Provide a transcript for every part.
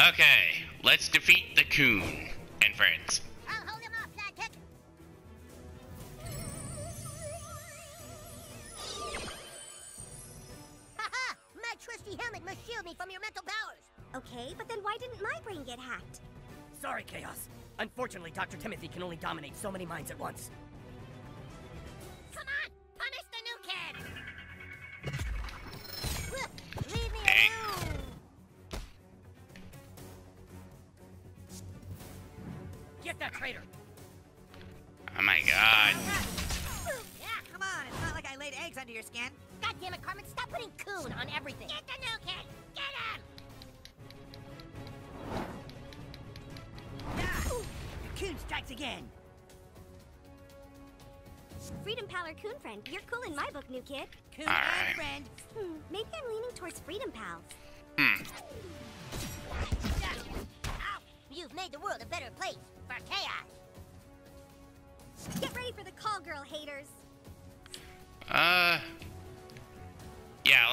Okay, let's defeat the Coon and friends. I'll hold him off, sidekick. Haha! My trusty helmet must shield me from your mental powers. Okay, but then why didn't my brain get hacked? Sorry, Chaos. Unfortunately, Dr. Timothy can only dominate so many minds at once. Come on! Punish the new kid! Leave me Hey. alone! Get that traitor! Oh my god. Yeah, come on. It's not like I laid eggs under your skin. God damn it, Carmen, stop putting coon on everything! Get the new kid! Get him! Coon strikes again. Freedom Pal or Coon Friend, you're cool in my book, new kid. Coon All and right. friend. Maybe I'm leaning towards Freedom Pals. Ow! You've made the world a better place for chaos! Get ready for the call girl, haters. Yeah,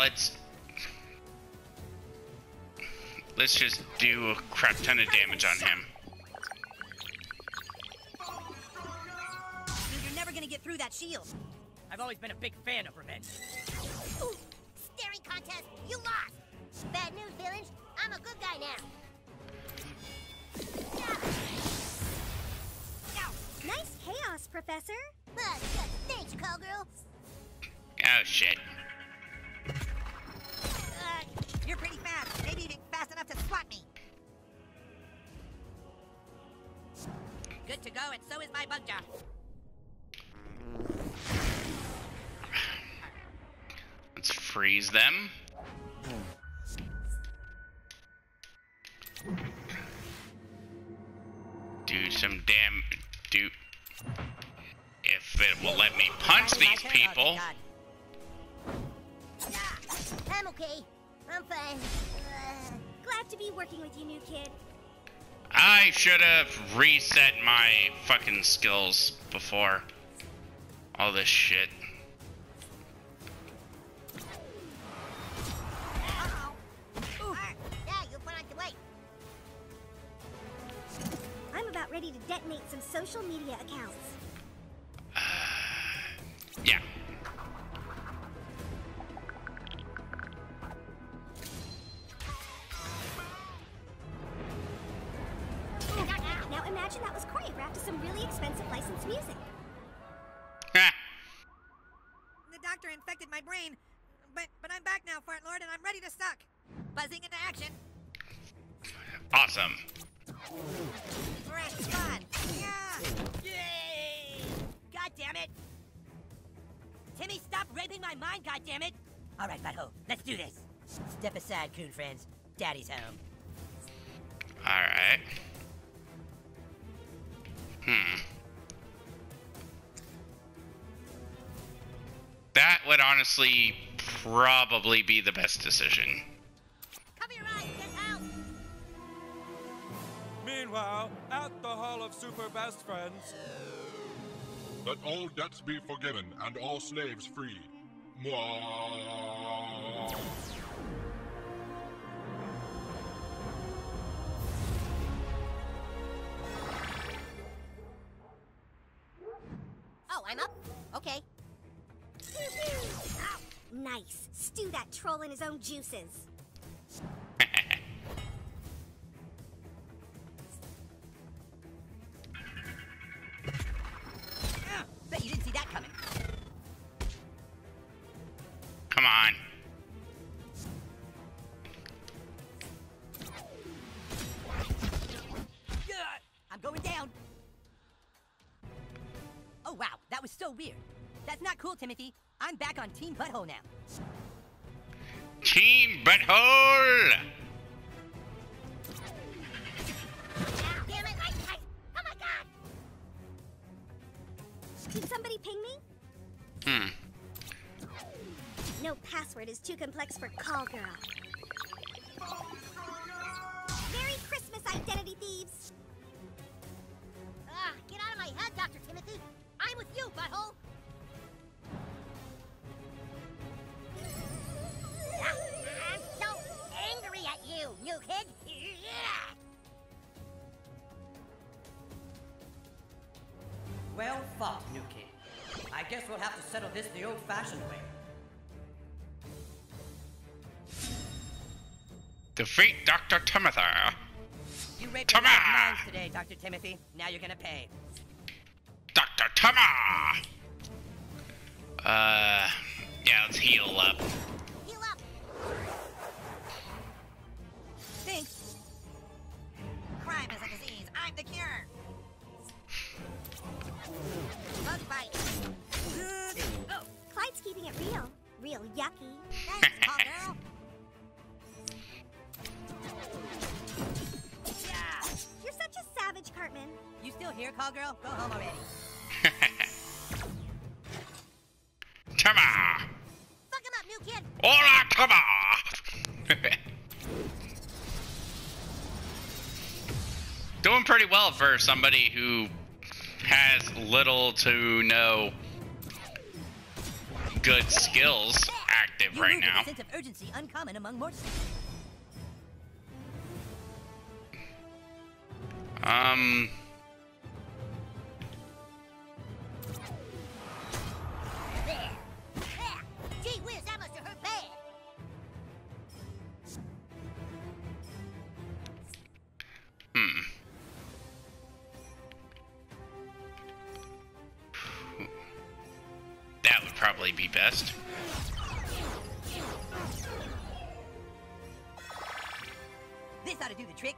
let's just do a crap ton of damage on him. Dude, you're never gonna get through that shield. I've always been a big fan of revenge. Ooh, staring contest, you lost! Bad news, villains. I'm a good guy now. Nice chaos, Professor. Thanks, call girl. Oh shit. You're pretty fast. Maybe even fast enough to swat me. Good to go, and so is my bug job. Let's freeze them. Do some do. If it will let me punch these people. I'm okay. I'm fine. Glad to be working with you, new kid. I should have reset my fucking skills before all this shit. Yeah, you'll put on the weight. I'm about ready to detonate some social media accounts. Yeah. Now imagine that was choreographed to some really expensive licensed music. Ah. The doctor infected my brain, but I'm back now, Fart Lord, and I'm ready to suck. Buzzing into action. Awesome. Fresh fun. Yeah. Yay! God damn it! Timmy, stop raping my mind, God damn it! All right, Butthole, let's do this. Step aside, Coon friends. Daddy's home. Alright. That would honestly probably be the best decision. Cover your eyes, get out! Meanwhile, at the Hall of Super Best Friends. Let all debts be forgiven and all slaves free. Mwah. Oh, I'm up? Okay. Nice. Stew that troll in his own juices. Bet you didn't see that coming. Come on. I'm going down. Oh, wow. That was so weird. That's not cool, Timothy. I'm back on Team Butthole now. Team Butthole! Damn it, oh my god! Did somebody ping me? No password is too complex for call girl. Merry Christmas, identity thieves! Get out of my head, Dr. Timothy! I'm with you, butthole! I'm so angry at you, new kid! Yeah. Well fought, new kid. I guess we'll have to settle this the old-fashioned way. Defeat Dr. Timothy. You raped a lot of minds today, Dr. Timothy. Now you're gonna pay. Dr. Timothy! Yeah, let's heal up. Heal up. Thanks. Crime is a disease. I'm the cure. Bug bite. Oh, Clyde's keeping it real. Real yucky. Thanks, call girl. Yeah. You're such a savage, Cartman. You still here, call girl? Go home already. Timothy! Fuck him up, new kid. Hola, Timothy! Doing pretty well for somebody who has little to no good skills active You right move with now. a sense of urgency uncommon among mortals. There. There. Gee whiz, that must have hurt bad. That would probably be best. This ought to do the trick.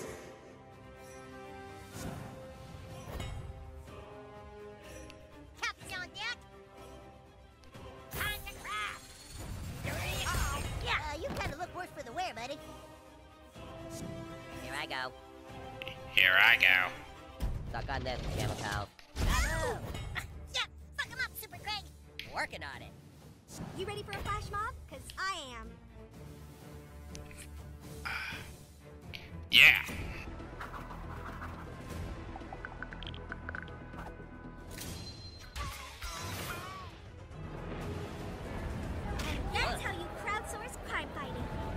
Captain on deck. Time to crash. Uh-oh. Yeah, you kind of look worse for the wear, buddy. Here I go. Here I go. Suck on this, camel cow. Bravo. Yeah, fuck him up, Super Craig. Working on it. You ready for a flash mob? Cause I am. Yeah. And that's how you crowdsource crime fighting.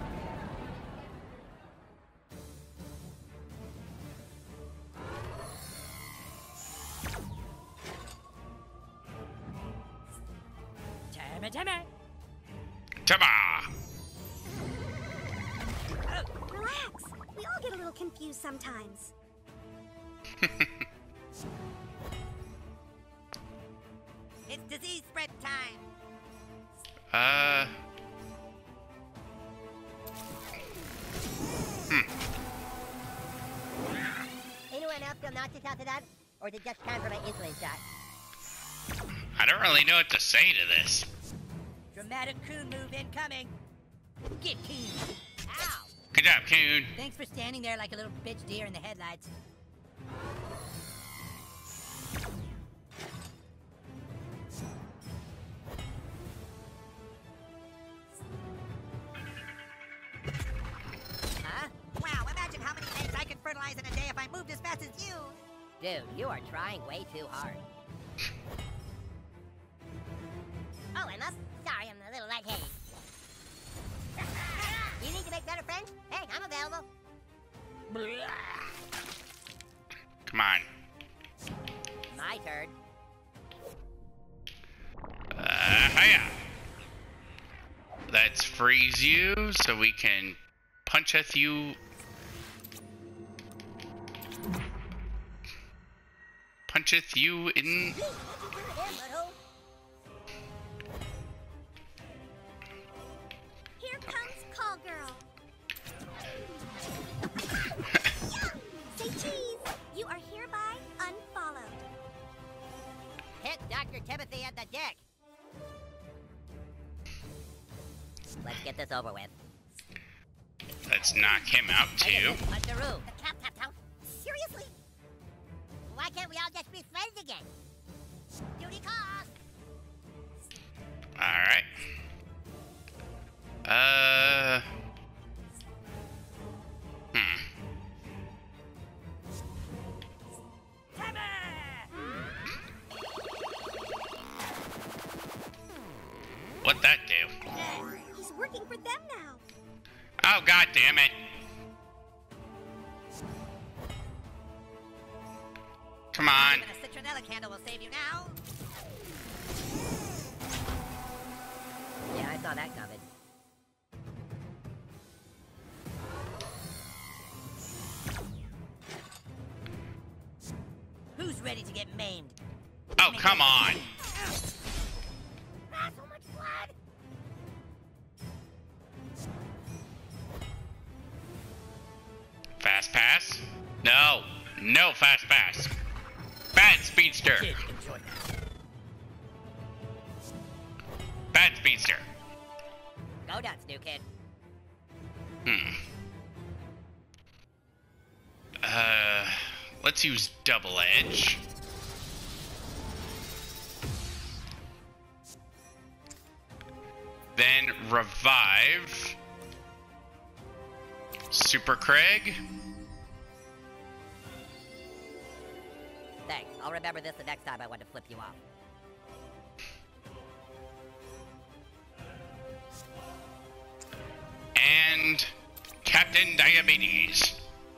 Timmy! Timothy! Relax. We all get a little confused sometimes. It's disease spread time. Anyone else feel nauseous after that? Or is it just time for my insulin shot? I don't really know what to say to this. Dramatic coon move incoming. Get coon. Ow! Good job, Coon. Thanks for standing there like a little bitch deer in the headlights. Huh? Wow, imagine how many eggs I could fertilize in a day if I moved as fast as you. Dude, you are trying way too hard. Oh, Emma. Sorry, I'm a little lightheaded. You need to make better friends? Hey, I'm available. Come on. My turn. Hiya. Let's freeze you so we can puncheth you. Puncheth you in. Here comes Call Girl. Say cheese. You are hereby unfollowed. Hit Dr. Timothy at the dick. Let's get this over with. Let's knock him out too. Puncheroo. Tap, tap, tap. Seriously? Why can't we all just be friends again? Duty calls. Alright. What'd that do? He's working for them now. Oh, god damn it. Come on. Even a citronella candle will save you now. Yeah, I saw that coming. Who's ready to get maimed? Oh, come on. Ah, so much blood! Fast pass? No. No fast pass. Bad speedster. Kid, enjoy that. Bad speedster. Go nuts, new kid. Let's use double edge. Then revive. Super Craig. Thanks. I'll remember this the next time I want to flip you off. And Captain Diabetes.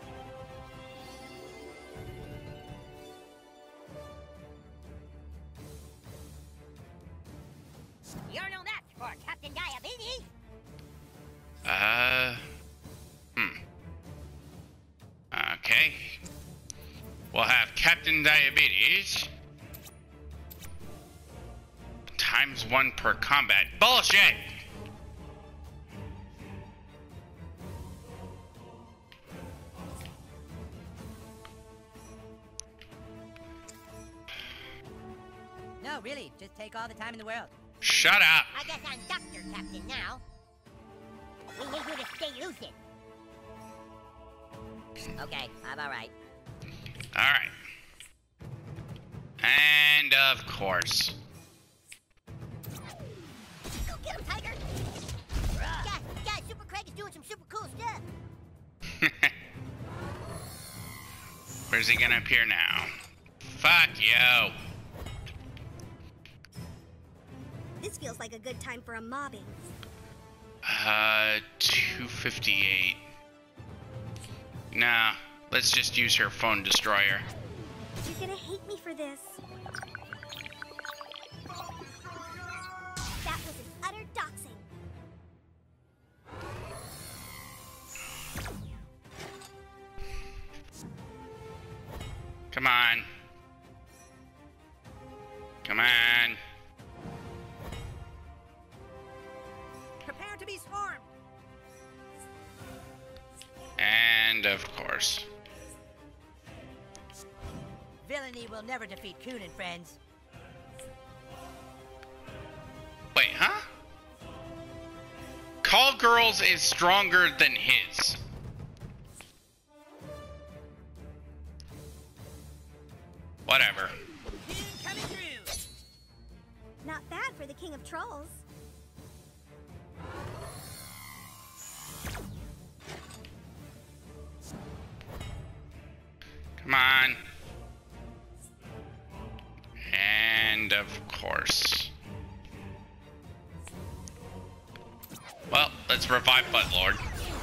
You're no match for Captain Diabetes! Okay. We'll have Captain Diabetes. ×1 per combat. Bullshit! No, really, just take all the time in the world. Shut up! I guess I'm Dr. Captain now. We need you to stay lucid. Okay, I'm alright. Alright. And of course. Go get him, Tiger! Guys, Super Craig is doing some super cool stuff. Where's he gonna appear now? Fuck you! This feels like a good time for a mobbing. 258. Nah, let's just use her phone destroyer. You're gonna hate me for this. That was an utter doxing. Come on. Come on. Prepare to be swarmed. And of course. Villainy will never defeat Coon and friends. Wait, huh? Call Girls is stronger than his. Whatever. Coon coming through. Not bad for the King of Trolls. Come on. And of course. Well, let's revive Buttlord.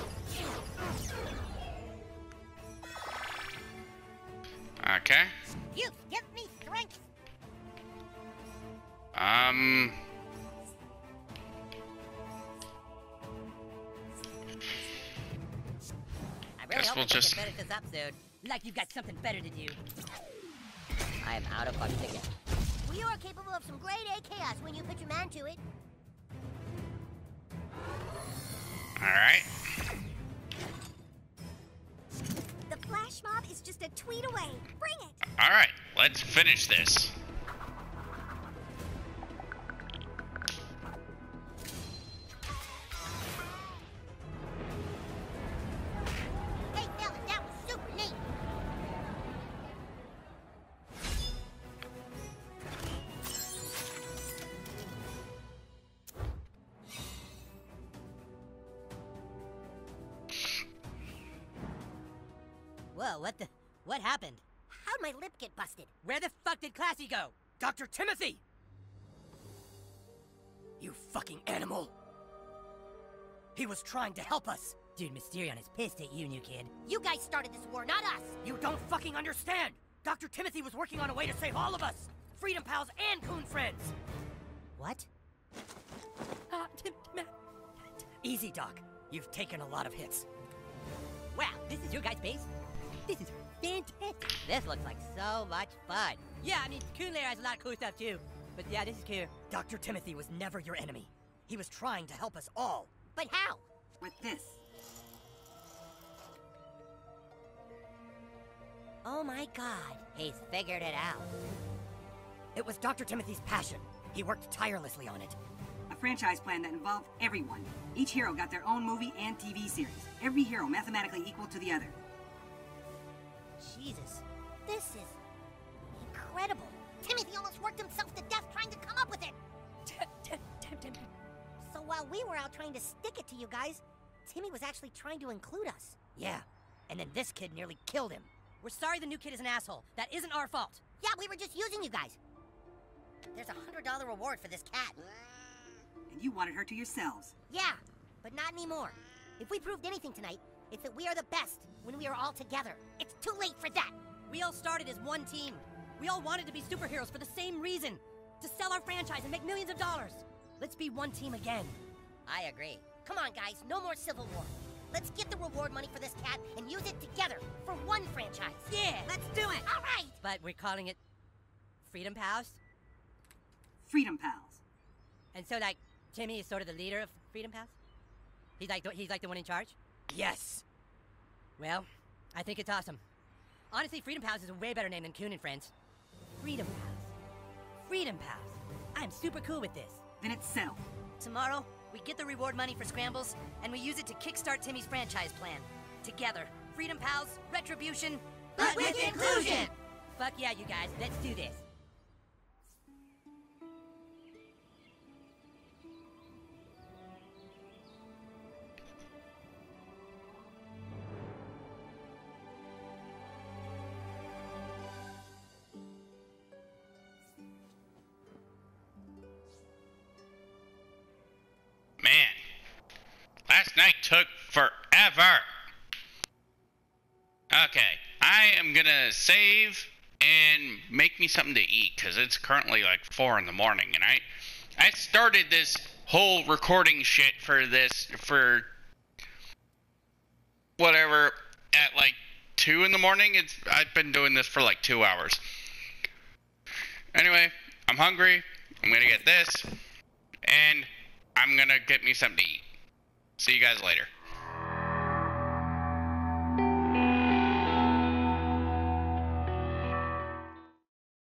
Okay. You give me strength. I really Guess hope we'll we can just- finish this up soon. Like you've got something better to do. I am out of fuck ticket. You are capable of some grade A chaos when you put your mind to it. Alright. The flash mob is just a tweet away. Bring it! Alright, let's finish this. Hey, fellas, that was super neat. Whoa, what happened? How'd my lip get busted? Where the fuck did Classy go? Dr. Timothy! You fucking animal! He was trying to help us! Dude, Mysterion is pissed at you, new kid. You guys started this war, not us. You don't fucking understand! Dr. Timothy was working on a way to save all of us! Freedom Pals and Coon Friends! What? Easy, Doc. You've taken a lot of hits. Wow, this is your guys' base? This is fantastic. This looks like so much fun. Yeah, I mean, Coon Lair has a lot of cool stuff too. But yeah, this is cool. Dr. Timothy was never your enemy. He was trying to help us all. But how? With this. Oh my god, he's figured it out. It was Dr. Timothy's passion. He worked tirelessly on it. A franchise plan that involved everyone. Each hero got their own movie and TV series. Every hero mathematically equal to the other. Jesus, this is incredible. Timothy almost worked himself to death trying to come up with it. So while we were out trying to stick it to you guys, Timmy was actually trying to include us. Yeah, and then this kid nearly killed him. We're sorry the new kid is an asshole. That isn't our fault. Yeah, we were just using you guys. There's a $100 reward for this cat. And you wanted her to yourselves. Yeah, but not anymore. If we proved anything tonight, it's that we are the best when we are all together. It's too late for that. We all started as one team. We all wanted to be superheroes for the same reason. To sell our franchise and make millions of dollars. Let's be one team again. I agree. Come on, guys, no more Civil War. Let's get the reward money for this cat and use it together for one franchise. Yeah, Let's do it. All right. but we're calling it Freedom Pals. Freedom Pals. And so, like, Timmy is sort of the leader of Freedom Pals? He's like the one in charge? Yes. Well, I think it's awesome. Honestly, Freedom Pals is a way better name than Coon and Friends. Freedom Pals. Freedom Pals. I'm super cool with this. Then it's settled. Tomorrow, we get the reward money for Scrambles, and we use it to kickstart Timmy's franchise plan. Together, Freedom Pals, Retribution, But with inclusion. Fuck yeah, you guys, let's do this. Man, last night took forever. Okay, I am gonna save and make me something to eat because it's currently like 4 in the morning, and I started this whole recording shit for whatever at like 2 in the morning. I've been doing this for like 2 hours. Anyway, I'm hungry. I'm gonna get this, and I'm gonna get me something to eat. See you guys later.